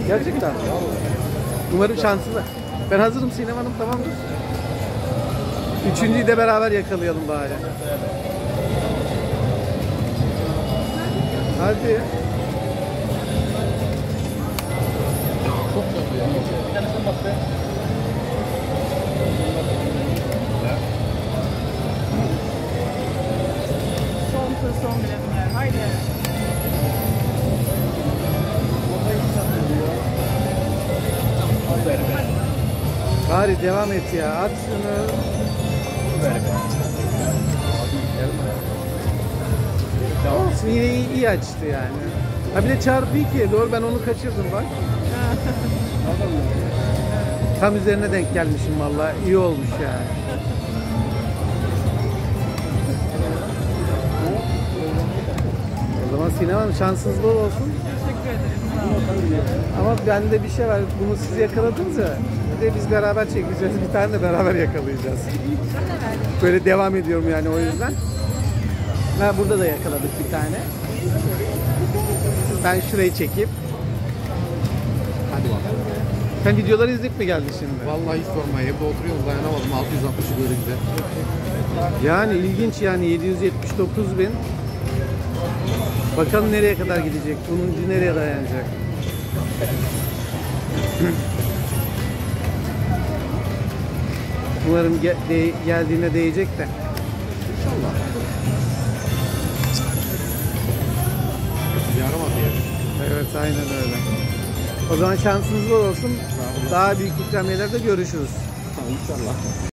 Gerçekten. Umarım şanslı. Ben hazırım Sinem Hanım, tamamdır. Üçüncüyü de beraber yakalayalım bari. Hadi. Çok tatlı ya. Bir tanesine bak be. Son tur, son biletler. Haydi. Bari devam et ya. At şunu. Olsun, yine iyi açtı yani. Ha bir de çarpı 2'ye doğru, ben onu kaçırdım bak. Tam üzerine denk gelmişim vallahi, iyi olmuş yani. O zaman Sinem Hanım şansınız bol olsun. Teşekkür ederim. Ama bende bir şey var, bunu siz yakaladınız ya. Bir de biz beraber çekeceğiz, bir tane de beraber yakalayacağız. Böyle devam ediyorum yani o yüzden. Ha, burada da yakaladık bir tane. Ben şurayı çekeyim. Hadi bakalım. Sen videoları izleyip mi geldin şimdi? Vallahi hiç sorma. Evde oturuyorum, dayanamadım. 660'ı böyle güzel. Yani ilginç yani, 779.000. Bakalım nereye kadar gidecek? Bunun nereye dayanacak? Umarım geldiğine değecek de. İnşallah. Yaramadı ya. Evet, aynen öyle. O zaman şansınız bol olsun. Daha büyük ikramiyetlerde görüşürüz. İnşallah.